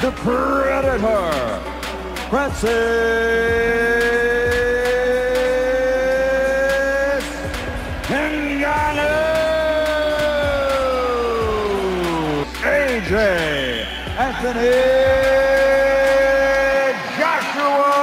the Predator, Francis Ngannou, AJ Anthony Joshua.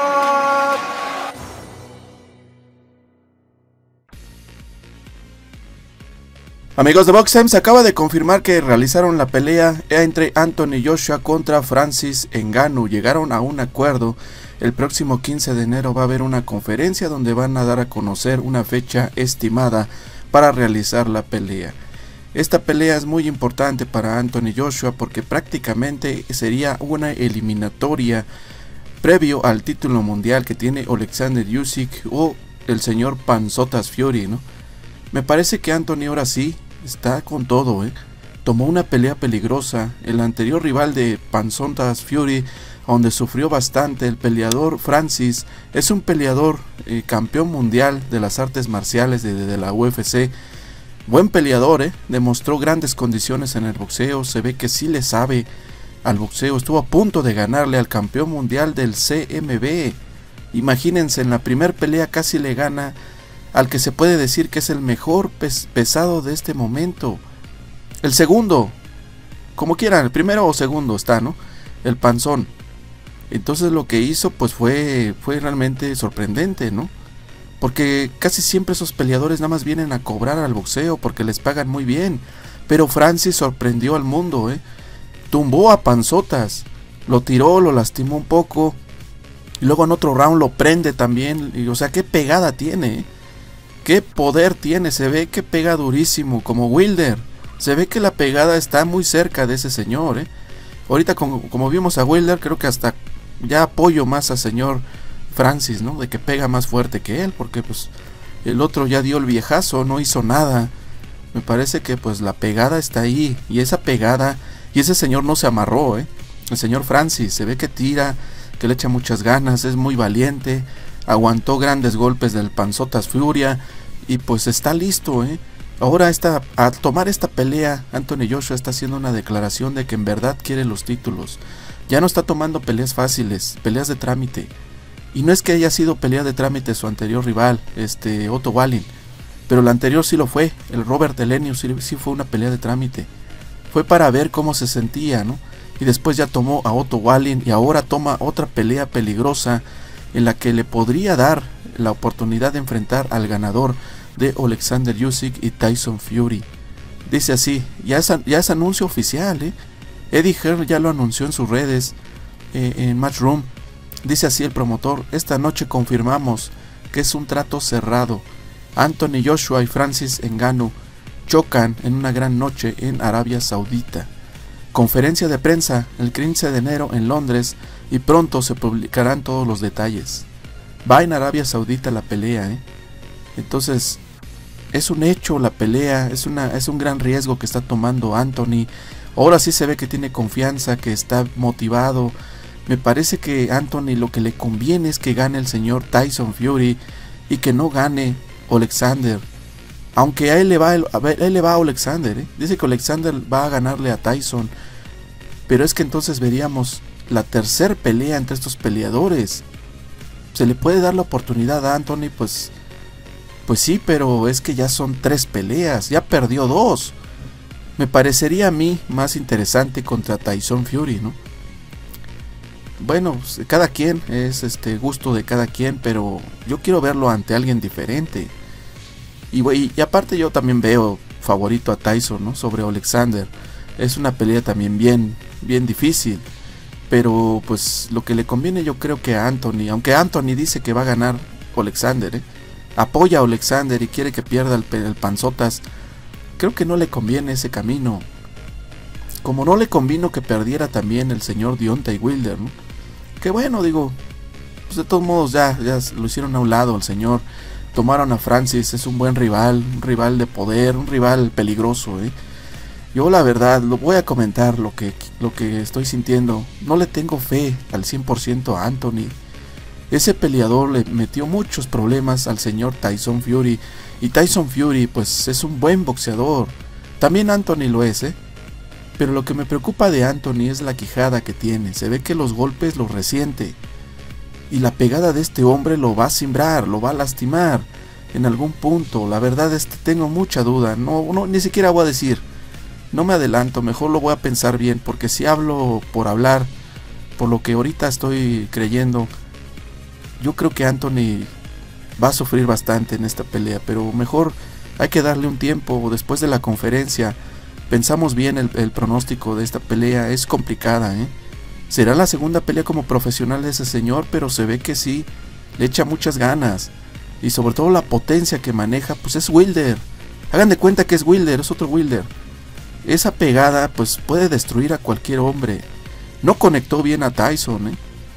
Amigos de Boxem, se acaba de confirmar que realizaron la pelea entre Anthony Joshua contra Francis Ngannou. Llegaron a un acuerdo. El próximo 15 de enero va a haber una conferencia donde van a dar a conocer una fecha estimada para realizar la pelea. Esta pelea es muy importante para Anthony Joshua porque prácticamente sería una eliminatoria previo al título mundial que tiene Alexander Usyk o el señor Panzotas Fury, ¿no? Me parece que Anthony ahora sí está con todo, Tomó una pelea peligrosa. El anterior rival de Panzotas Fury, donde sufrió bastante, el peleador Francis, es un peleador campeón mundial de las artes marciales de la UFC. Buen peleador, demostró grandes condiciones en el boxeo. Se ve que sí le sabe al boxeo. Estuvo a punto de ganarle al campeón mundial del CMB. Imagínense, en la primera pelea casi le gana al que se puede decir que es el mejor pesado de este momento. El segundo, como quieran, el primero o segundo está, ¿no? El panzón. Entonces lo que hizo pues fue realmente sorprendente, ¿no? Porque casi siempre esos peleadores nada más vienen a cobrar al boxeo porque les pagan muy bien. Pero Francis sorprendió al mundo, Tumbó a Panzotas, lo tiró, lo lastimó un poco. Y luego en otro round lo prende también. Y, o sea, qué pegada tiene, qué poder tiene. Se ve que pega durísimo, como Wilder. Se ve que la pegada está muy cerca de ese señor, Ahorita como vimos a Wilder, creo que hasta ya apoyo más al señor Francis, ¿no? De que pega más fuerte que él, porque pues el otro ya dio el viejazo, no hizo nada. Me parece que pues la pegada está ahí, y esa pegada, y ese señor no se amarró, El señor Francis se ve que tira, que le echa muchas ganas, es muy valiente, aguantó grandes golpes del Panzotas Furia, y pues está listo, Ahora al tomar esta pelea, Anthony Joshua está haciendo una declaración de que en verdad quiere los títulos. Ya no está tomando peleas fáciles, peleas de trámite. Y no es que haya sido pelea de trámite su anterior rival, Otto Wallin, pero el anterior sí lo fue, el Robert Helenius sí fue una pelea de trámite. Fue para ver cómo se sentía, ¿no? Y después ya tomó a Otto Wallin y ahora toma otra pelea peligrosa en la que le podría dar la oportunidad de enfrentar al ganador de Alexander Usyk y Tyson Fury. Dice así, ya es anuncio oficial, Eddie Hearn ya lo anunció en sus redes, en Matchroom. Dice así el promotor: esta noche confirmamos que es un trato cerrado. Anthony Joshua y Francis Ngannou chocan en una gran noche en Arabia Saudita. Conferencia de prensa el 15 de enero en Londres y pronto se publicarán todos los detalles. Va en Arabia Saudita la pelea, Entonces es un hecho la pelea, es un gran riesgo que está tomando Anthony. Ahora sí se ve que tiene confianza, que está motivado. Me parece que Anthony lo que le conviene es que gane el señor Tyson Fury y que no gane Alexander. Aunque a él le va a Alexander, Dice que Alexander va a ganarle a Tyson. Pero es que entonces veríamos la tercera pelea entre estos peleadores. Se le puede dar la oportunidad a Anthony, pues sí, pero es que ya son 3 peleas, ya perdió 2. Me parecería a mí más interesante contra Tyson Fury, ¿no? Bueno, pues, cada quien, es gusto de cada quien, pero yo quiero verlo ante alguien diferente. Y aparte yo también veo favorito a Tyson, ¿no? Sobre Alexander. Es una pelea también bien difícil. Pero pues lo que le conviene yo creo que a Anthony, aunque Anthony dice que va a ganar Alexander, apoya a Alexander y quiere que pierda el Panzotas, creo que no le conviene ese camino. Como no le convino que perdiera también el señor Deontay Wilder, ¿no? Que bueno, digo, pues de todos modos ya lo hicieron a un lado el señor. Tomaron a Francis, es un buen rival, un rival de poder, un rival peligroso, Yo la verdad, lo voy a comentar lo que estoy sintiendo. No le tengo fe al 100% a Anthony. Ese peleador le metió muchos problemas al señor Tyson Fury. Y Tyson Fury pues es un buen boxeador. También Anthony lo es, Pero lo que me preocupa de Anthony es la quijada que tiene. Se ve que los golpes los resiente. Y la pegada de este hombre lo va a cimbrar, lo va a lastimar en algún punto. La verdad es que tengo mucha duda. No, ni siquiera voy a decir. No me adelanto, mejor lo voy a pensar bien. Porque si hablo por hablar, por lo que ahorita estoy creyendo, yo creo que Anthony va a sufrir bastante en esta pelea. Pero mejor hay que darle un tiempo. Después de la conferencia pensamos bien el pronóstico de esta pelea. Es complicada, Será la segunda pelea como profesional de ese señor, pero se ve que sí, le echa muchas ganas. Y sobre todo la potencia que maneja, pues es Wilder. Hagan de cuenta que es Wilder, es otro Wilder. Esa pegada pues puede destruir a cualquier hombre. No conectó bien a Tyson,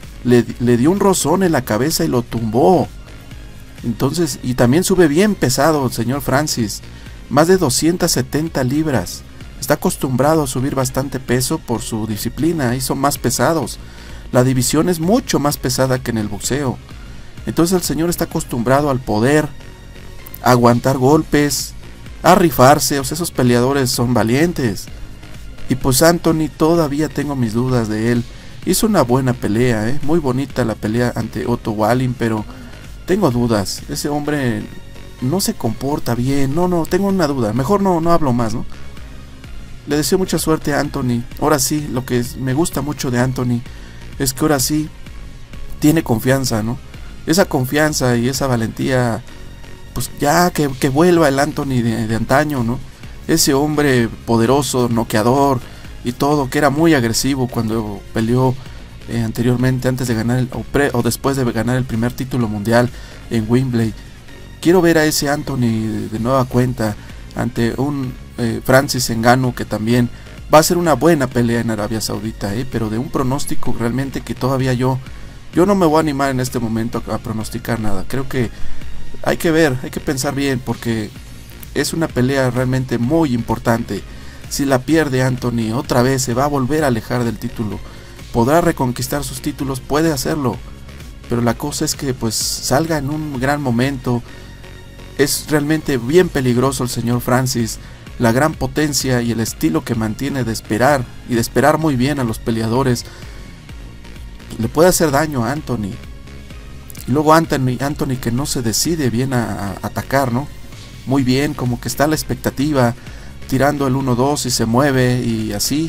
le dio un rozón en la cabeza y lo tumbó. Entonces, y también sube bien pesado el señor Francis. Más de 270 libras. Está acostumbrado a subir bastante peso por su disciplina y son más pesados. La división es mucho más pesada que en el boxeo. Entonces el señor está acostumbrado al poder, a aguantar golpes, a rifarse. O sea, esos peleadores son valientes. Y pues Anthony todavía tengo mis dudas de él. Hizo una buena pelea, muy bonita la pelea ante Otto Wallin, pero tengo dudas. Ese hombre no se comporta bien. No, tengo una duda. Mejor no hablo más, Le deseo mucha suerte a Anthony. Ahora sí, lo que me gusta mucho de Anthony es que ahora sí tiene confianza, Esa confianza y esa valentía, pues ya que vuelva el Anthony de antaño, Ese hombre poderoso, noqueador y todo, que era muy agresivo cuando peleó anteriormente, antes de ganar o después de ganar el primer título mundial en Wembley. Quiero ver a ese Anthony de nueva cuenta ante un Francis Ngannou, que también va a ser una buena pelea en Arabia Saudita, pero de un pronóstico realmente que todavía yo no me voy a animar en este momento a pronosticar nada. Creo que hay que ver, hay que pensar bien, porque es una pelea realmente muy importante. Si la pierde Anthony, otra vez se va a volver a alejar del título. Podrá reconquistar sus títulos, puede hacerlo, pero la cosa es que pues salga en un gran momento. Es realmente bien peligroso el señor Francis. La gran potencia y el estilo que mantiene de esperar, y de esperar muy bien a los peleadores, le puede hacer daño a Anthony. Y luego Anthony que no se decide bien a atacar, Muy bien, como que está a la expectativa, tirando el 1-2 y se mueve y así.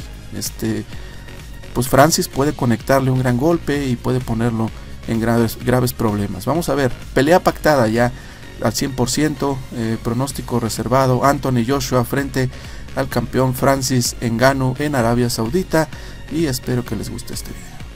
Pues Francis puede conectarle un gran golpe y puede ponerlo en graves problemas. Vamos a ver, pelea pactada ya al 100%, pronóstico reservado: Anthony Joshua frente al campeón Francis Ngannou en Arabia Saudita. Y espero que les guste este video.